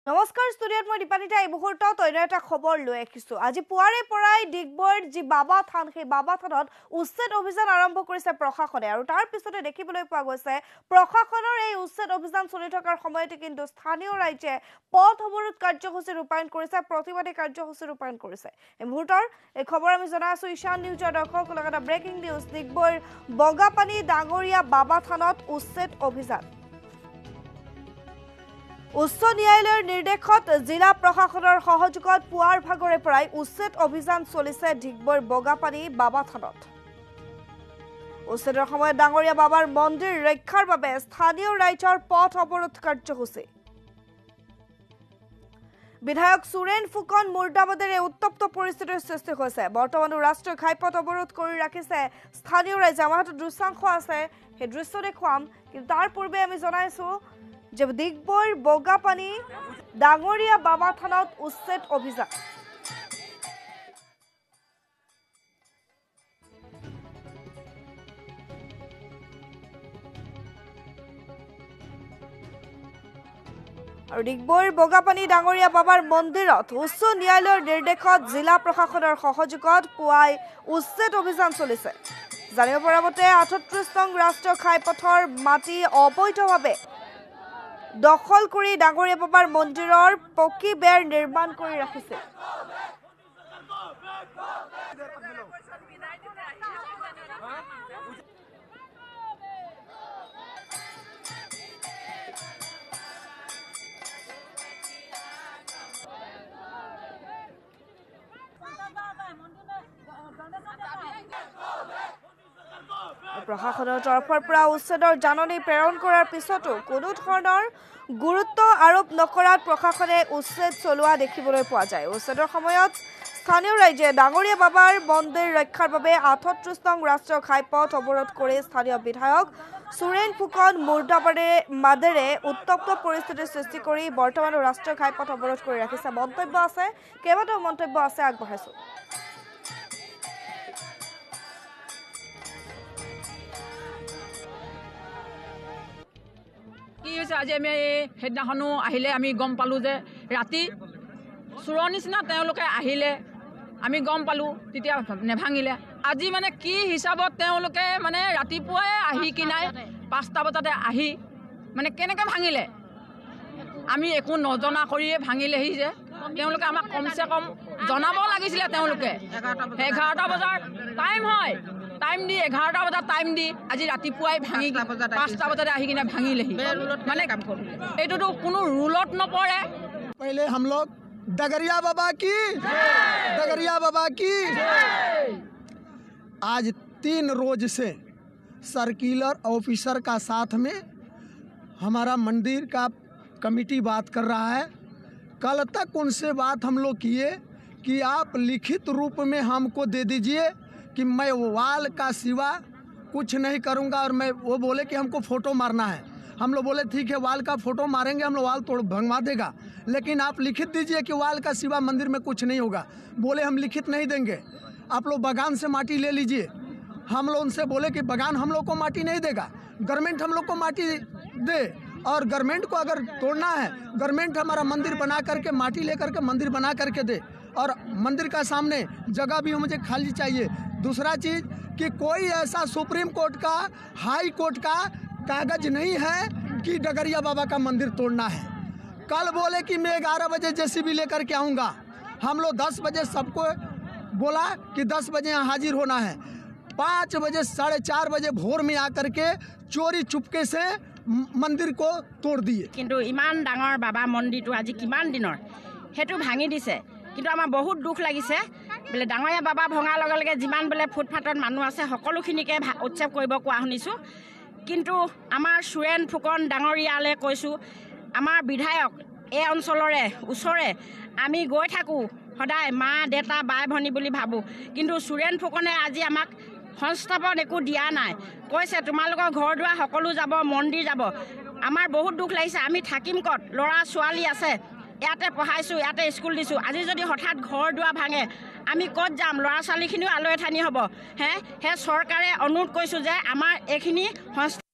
নমস্কাৰ ষ্টুডিঅ'ত মই দীপানিতা এই মুহূৰ্তত অন্য এটা খবৰ লৈ আহিছোঁ। আজি পুৱাৰে পৰাই ডিগবৈৰ যি বাবা থান সেই বাবা থানত উচ্ছেদ অভিযান আৰম্ভ কৰিছে প্ৰশাসনে আৰু তাৰ পিছতে দেখিবলৈ পোৱা গৈছে প্ৰশাসনৰ এই উচ্ছেদ অভিযান চলি থকাৰ সময়তে কিন্তু স্থানীয় ৰাইজে পথ অৱৰোধ কাৰ্যসূচী ৰূপায়ণ কৰিছে, প্ৰতিবাদী কাৰ্যসূচী ৰূপায়ণ কৰিছে। এই মুহূৰ্তৰ এই খবৰ আমি জনাই আছোঁ ঈশান নিউজৰ দৰ্শক লগতে ব্ৰেকিং নিউজ ডিগবৈৰ বগাপানী ডাঙৰীয়া বাবা থানত উচ্ছেদ অভিযান। উচ্চ ন্যায়ালয়ৰ নিৰ্দেশত জিলা প্ৰশাসনৰ সহযোগত পুৱাৰ ভাগৰে পৰাই উচ্ছেদ অভিযান চলিছে ডিগবৈৰ বগাপানী বাবা থানত। উচ্ছেদৰ সময়ত ডাঙৰীয়া বাবাৰ মন্দিৰ ৰক্ষাৰ বাবে স্থানীয় ৰাইজৰ পথ অৱৰোধ কাৰ্যসূচী। বিধায়ক সুৰেন ফুকন মুৰ্দাবাদেৰে উত্তপ্ত পৰিস্থিতিৰ সৃষ্টি হৈছে। বৰ্তমানো ৰাষ্ট্ৰীয় ঘাইপথ অৱৰোধ কৰি ৰাখিছে স্থানীয় ৰাইজে। আমাৰ হাতত দৃশ্যাংশ আছে, সেই দৃশ্য দেখুৱাম, কিন্তু তাৰ পূৰ্বে আমি জনাইছোঁ যে ডিগবৈৰ বগাপানী ডাঙৰীয়া বাবা থানত উচ্ছেদ অভিযান। আৰু ডিগবৈৰ বগাপানী ডাঙৰীয়া বাবাৰ মন্দিৰত উচ্চ ন্যায়ালয়ৰ নিৰ্দেশত জিলা প্ৰশাসনৰ সহযোগত পুৱাই উচ্ছেদ অভিযান চলিছে। জানিব পৰা মতে ৩৮ নং ৰাষ্ট্ৰীয় ঘাইপথৰ মাটি অবৈধভাৱে দখল কৰি ডাঙৰীয়া বাবাৰ মন্দিৰৰ পকী বেৰ নিৰ্মাণ কৰি ৰাখিছে। প্ৰশাসনৰ তৰফৰ পৰা উচ্ছেদৰ জাননী প্ৰেৰণ কৰাৰ পিছতো কোনো ধৰণৰ গুৰুত্ব আৰোপ নকৰাত প্ৰশাসনে উচ্ছেদ চলোৱা দেখিবলৈ পোৱা যায়। উচ্ছেদৰ সময়ত স্থানীয় ৰাইজে ডাঙৰীয়া বাবাৰ মন্দিৰ ৰক্ষাৰ বাবে ৩৮ নং ৰাষ্ট্ৰীয় ঘাইপথ অৱৰোধ কৰি স্থানীয় বিধায়ক সুৰেন ফুকন মুৰ্দাবাদেৰে উত্তপ্ত পৰিস্থিতিৰ সৃষ্টি কৰি বৰ্তমানো ৰাষ্ট্ৰীয় ঘাইপথ অৱৰোধ কৰি ৰাখিছে। মন্তব্য আছে, কেইবাটাও মন্তব্য আছে, আগবঢ়াইছোঁ। কি হৈছে আজি আমি সেইদিনাখনো আহিলে আমি গম পালোঁ যে ৰাতি চোৰৰ নিচিনা তেওঁলোকে আহিলে, আমি গম পালোঁ, তেতিয়া নেভাঙিলে। আজি মানে কি হিচাপত তেওঁলোকে মানে ৰাতিপুৱাই আহি কিনাই ৫টা বজাতে আহি মানে কেনেকৈ ভাঙিলে, আমি একো নজনা কৰিয়ে ভাঙিলেহি যে তেওঁলোকে আমাক কমচে কম জনাব লাগিছিলে। তেওঁলোকে 11টা বজাৰ টাইম হয়, টাইম দি 11টা বজাত টাইম দি আজি ৰাতিপুৱাই ভাঙি 5টা বজাতে আহি কিনে ভাঙিলেহি। মানে এইটোতো কোনো ৰুলত নপৰে। पहले हम लोग डगरिया बाबा की आज 3 रोज से सर्किलर ऑफिसर का साथ में हमारा मंदिर का कमेटी बात कर रहा है। कल तक उनसे बात हम लोग किए कि आप लिखित रूप में हमको दे दीजिए कि मैं वाल का सिवा कुछ नहीं करूंगा, और मैं वो बोले कि हमको फ़ोटो मारना है। हम लोग बोले ठीक है, वाल का फ़ोटो मारेंगे, हम लोग वाल तोड़ भंगवा देगा, लेकिन आप लिखित दीजिए कि वाल का सिवा मंदिर में कुछ नहीं होगा। बोले हम लिखित नहीं देंगे, आप लोग बगान से माटी ले लीजिए। हम लोग उनसे बोले कि बगान हम लोग को माटी नहीं देगा, गवर्नमेंट हम लोग को माटी दे, और गवर्नमेंट को अगर तोड़ना है गवर्नमेंट हमारा मंदिर बना करके माटी ले करके मंदिर बना करके दे, और मंदिर का सामने जगह भी मुझे खाली चाहिए। दूसरा चीज़ कि कोई ऐसा सुप्रीम कोर्ट का, हाई कोर्ट का कागज नहीं है कि डगरिया बाबा का मंदिर तोड़ना है। कल बोले कि मैं 11 बजे जेसीबी लेकर के आऊँगा, हम लोग 10 बजे सबको बोला कि 10 बजे यहाँ हाजिर होना है। 5 बजे 4:30 बजे भोर में आकर के चोरी चुपके से मंदिर को तोड़ दिए। কিন্তু ইমান ডাঙৰ বাবা মন্দিৰটো আজি কিমান দিনৰ সেইটো ভাঙি দিছে, কিন্তু আমাৰ বহুত দুখ লাগিছে। বোলে ডাঙৰীয়া বাবা ভঙাৰ লগে লগে যিমান বোলে ফুটফাটত মানুহ আছে সকলোখিনিকে উৎসৱ কৰিব কোৱা শুনিছোঁ। কিন্তু আমাৰ সুৰেন ফুকন ডাঙৰীয়ালৈ কৈছোঁ, আমাৰ বিধায়ক এই অঞ্চলৰে ওচৰে আমি গৈ থাকোঁ সদায়, মা দেউতা বাই ভনী বুলি ভাবোঁ, কিন্তু সুৰেন ফুকনে আজি আমাক সংস্থাপন একো দিয়া নাই। কৈছে তোমালোকৰ ঘৰ দুৱাৰ সকলো যাব, মন্দিৰ যাব। আমাৰ বহুত দুখ লাগিছে, আমি থাকিম ক'ত? ল'ৰা ছোৱালী আছে, ইয়াতে পঢ়াইছোঁ, ইয়াতে স্কুল দিছোঁ। আজি যদি হঠাৎ ঘৰ দুৱাৰ ভাঙে আমি ক'ত যাম? ল'ৰা ছোৱালীখিনিও আলৈ এঠানি হ'ব। সেই চৰকাৰে অনুৰোধ কৰিছোঁ যে আমাৰ এইখিনি